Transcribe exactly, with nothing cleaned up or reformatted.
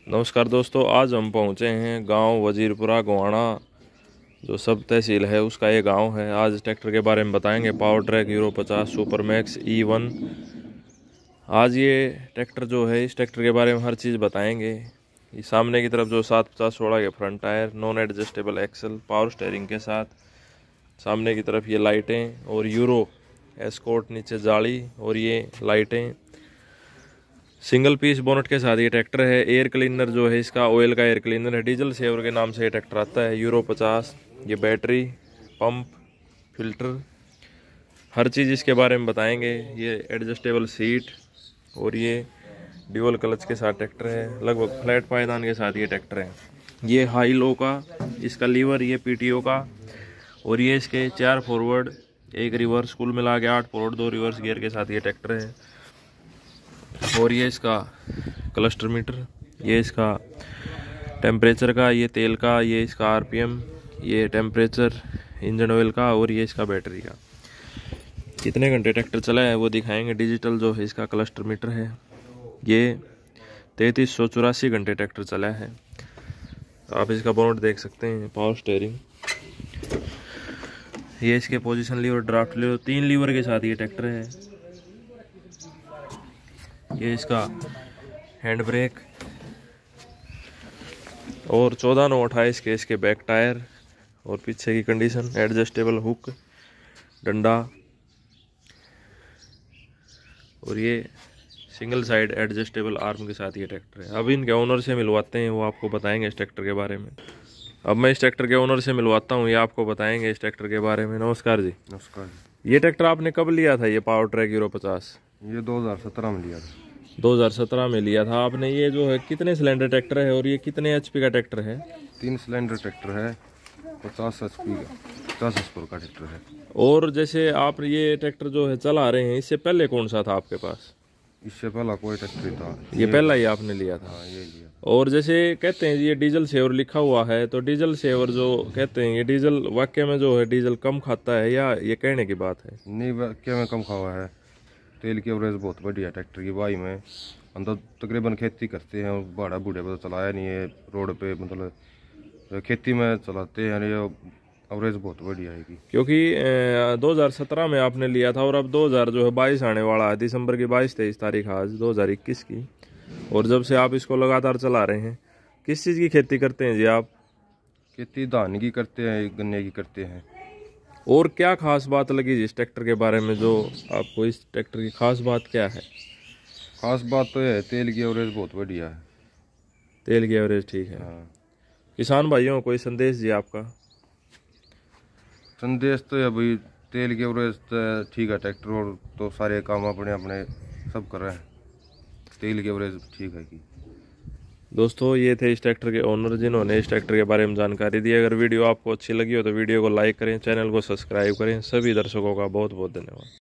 नमस्कार दोस्तों, आज हम पहुंचे हैं गांव वजीरपुरा गोहाना, जो सब तहसील है उसका ये गांव है। आज ट्रैक्टर के बारे में बताएंगे। पावर ट्रैक यूरो पचास सुपर मैक्स ई वन। आज ये ट्रैक्टर जो है, इस ट्रैक्टर के बारे में हर चीज़ बताएंगे। ये सामने की तरफ जो सात पचास सोलह के front tyre, non adjustable axle, power steering के साथ। सामने की तरफ ये लाइटें और यूरो एस्कॉर्ट, नीचे जाली और ये लाइटें। सिंगल पीस बोनट के साथ ये ट्रैक्टर है। एयर क्लीनर जो है इसका ऑयल का एयर क्लीनर है, डीजल सेवर के नाम से ये ट्रैक्टर आता है। यूरो पचास, ये बैटरी, पंप, फिल्टर, हर चीज़ इसके बारे में बताएंगे। ये एडजस्टेबल सीट और ये ड्यूअल क्लच के साथ ट्रैक्टर है। लगभग फ्लैट पायदान के साथ ये ट्रैक्टर है। ये हाई लो का इसका लीवर, ये पीटीओ का, और ये इसके चार फॉरवर्ड एक रिवर्स, कुल मिला के आठ फॉरवर्ड दो रिवर्स गियर के साथ ये ट्रैक्टर है। और ये इसका क्लस्टर मीटर, ये इसका टेम्परेचर का, ये तेल का, ये इसका आरपीएम, ये टेम्परेचर इंजन ऑयल का, और ये इसका बैटरी का। कितने घंटे ट्रैक्टर चला है वो दिखाएंगे। डिजिटल जो है इसका क्लस्टर मीटर है। ये तैंतीस सौ चौरासी घंटे ट्रैक्टर चला है। आप इसका बोनट देख सकते हैं। पावर स्टेयरिंग, ये इसके पोजीशन लीवर, ड्राफ्ट लीवर, तीन लीवर के साथ ये ट्रैक्टर है। ये इसका हैंड ब्रेक और चौदह नौ अट्ठाईस के इसके बैक टायर और पीछे की कंडीशन। एडजस्टेबल हुक, डंडा, और ये सिंगल साइड एडजस्टेबल आर्म के साथ ये ट्रैक्टर है। अब इनके ओनर से मिलवाते हैं, वो आपको बताएंगे इस ट्रैक्टर के बारे में। अब मैं इस ट्रैक्टर के ओनर से मिलवाता हूँ, ये आपको बताएंगे इस ट्रैक्टर के बारे में। नमस्कार जी। नमस्कार जी। ये ट्रैक्टर आपने कब लिया था? ये पावर ट्रैक यूरो पचास ये दो हज़ार सत्रह में लिया था। दो हज़ार सत्रह में लिया था आपने। ये जो है कितने सिलेंडर ट्रैक्टर है और ये कितने एचपी का ट्रैक्टर है? तीन सिलेंडर ट्रैक्टर है, पचास एचपी का, पचास एचपी का ट्रैक्टर है। और जैसे आप ये ट्रैक्टर जो है चला रहे हैं, इससे पहले कौन सा था आपके पास? इससे पहला कोई ट्रैक्टर था। ये, ये पहला ही आपने लिया था? हाँ, ये लिया। और जैसे कहते हैं ये डीजल सेवर लिखा हुआ है, तो डीजल सेवर जो कहते हैं, ये डीजल वाकई में जो है डीजल कम खाता है या ये कहने की बात है? नहीं, वाकई में कम खावा है। तेल की एवरेज बहुत बढ़िया ट्रैक्टर की। भाई में हम तो तकरीबन खेती करते हैं, बड़ा बूढ़े पर तो चलाया नहीं है रोड पे, मतलब खेती में चलाते हैं। ये एवरेज बहुत बढ़िया है की। क्योंकि दो हज़ार सत्रह में आपने लिया था और अब दो हज़ार जो है बाईस आने वाला है, दिसंबर की बाईस तेईस तारीख आज दो हज़ार इक्कीस की। और जब से आप इसको लगातार चला रहे हैं, किस चीज़ की खेती करते हैं जी आप? खेती धान की करते हैं, गन्ने की करते हैं। और क्या खास बात लगी इस ट्रैक्टर के बारे में? जो आपको इस ट्रैक्टर की खास बात क्या है? खास बात तो है तेल की एवरेज बहुत बढ़िया है। तेल की एवरेज ठीक है। हाँ। किसान भाइयों कोई संदेश जी आपका? संदेश तो है भाई, तेल की एवरेज ठीक है ट्रैक्टर, और तो सारे काम अपने अपने सब कर रहे हैं। तेल की एवरेज ठीक है की। दोस्तों, ये थे इस ट्रैक्टर के ओनर, जिन्होंने इस ट्रैक्टर के बारे में जानकारी दी। अगर वीडियो आपको अच्छी लगी हो तो वीडियो को लाइक करें, चैनल को सब्सक्राइब करें। सभी दर्शकों का बहुत बहुत धन्यवाद।